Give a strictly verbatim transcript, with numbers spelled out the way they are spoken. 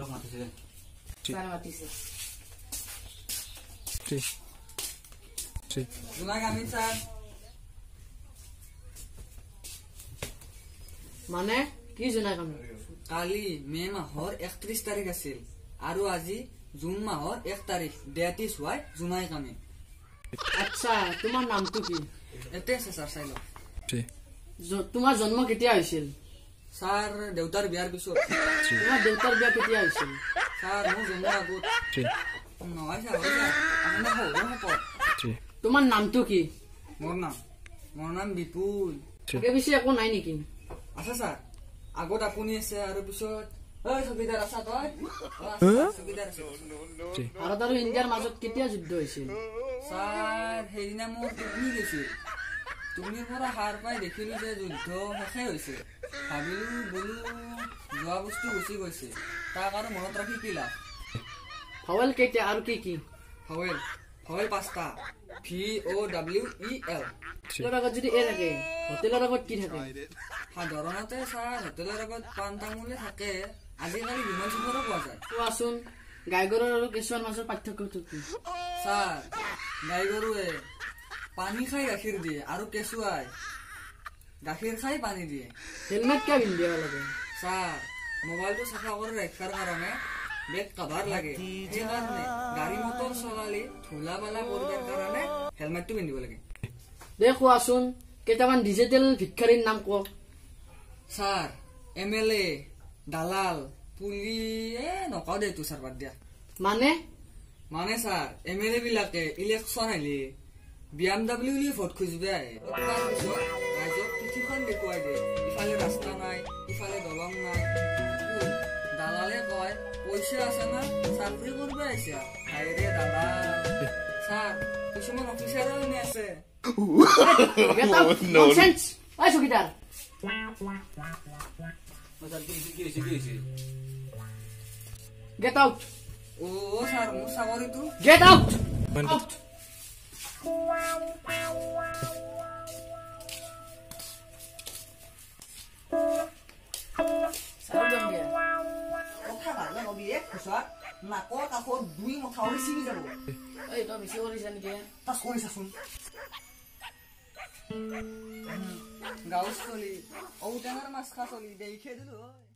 আপোনাক মাতিছিলে ছাৰ মাতিছে ঠিক ঠিক জুনাই আমি স্যার মানে কি জনাই কাম কালি মে মাহৰ একত্ৰিশ তাৰিখ আছিল আৰু আজি জুন মাহৰ এক তাৰিখ ডেটি হোৱাই জুনাই কামে আচ্ছা তোমাৰ নামটো কি এতে আছে স্যার চাইলো ঠিক তোমাৰ জন্ম কেতিয়া হৈছিল স্যার দেউতাৰ বিয়াৰ পিছত তোমাৰ দেউতাৰ বিয়া কেতিয়া হৈছিল স্যার মোৰ জন্ম আগত ঠিক নহয় স্যার আপুনি হও হও ঠিক তোমাৰ নামটো কি মোৰ নাম মোৰ নাম বিপুল তাকে বেছি একো নাই নেকি আছে স্যার আগত আপুনি আছে আৰু পিছত ঐ সুবিধাৰ আছা তই সুবিধাৰ আছে ভাৰত আৰু ইণ্ডিয়াৰ মাজত কেতিয়া যুদ্ধ হৈছিল স্যার সেইদিনা মোৰ টোপনি গৈছিল টোপনিৰ পৰা সাৰ পাই দেখিলো যে যুদ্ধ শেষে হৈছে ভাবিলো বোলো যোৱা বস্তু গুচি গৈছে তাক আৰু মনত ৰাখি কি লাভ ফাৱেল কেতিয়া আৰু কি কি ফাৱেল ফাৱেল পাঁচটা V O' W E L হোটেলৰ আগত যদি এ থাকে হোটেলৰ আগত কি থাকে সাধাৰণতে স্যাৰ হোটেলৰ আগত পাণ তামোলে থাকে আজিকালি বিমল চিমৰো পোৱা যায় কোৱাচোন গাই গৰুৰ আৰু কেঁচুৱাৰ মাজৰ পাৰ্থক্যটো কি স্যাৰ গাই গৰুৱে পানী খাই গাখীৰ দিয়ে আৰু কেঁচুৱাই গাখীৰ খাই পানী দিয়ে হেলমেট কিয় পিন্ধিব লাগে স্যাৰ মোবাইলটো চাফা কৰি ৰাখিবৰ কাৰণে বেক কভাৰ লাগে সেইকাৰণে গাড়ী মটৰ চলালে ধূলা বালা পৰিবৰ কাৰণে হেলমেটটো পিন্ধিব লাগে দে কোৱাচোন কেইটামান ডিজিটেল ভিক্ষাৰীৰ নাম কওক স্যাৰ এম এল এ দালাল পুলি এ নকওঁ দে তো স্যাৰ বাদ দিয়া মানে মানে স্যাৰ এম এল এ বিলাকে ইলেকশ্যন আহিলে বি এম ডাব্লিউ বুলি ভোট খুজিব আহে তাৰপিছত ৰাইজক পৃথিৱীখন দেখুৱাই দিয়ে ইফালে ৰাস্তা নাই ইফালে দলং নাই দালালে কয় পইচা আছে না চাকৰি কৰিব আহিছে হাইৰে দালাল স্যাৰ কিছুমান অফিচাৰো এনে আছে চকীদাৰ গেট আউট অ স্যাৰ মোৰ চাকৰিটো গেট আউট আউট কথা ভালে নবি এক খুচাত নাকৰ কাষত দুই মথাউৰি ছিঙি যাব এই তই বেছি কৰিছা নেকি তাচ কৰিছাচোন গাঁও চলি ঔটেঙাৰ মাছ খা চলি দেখে দিলো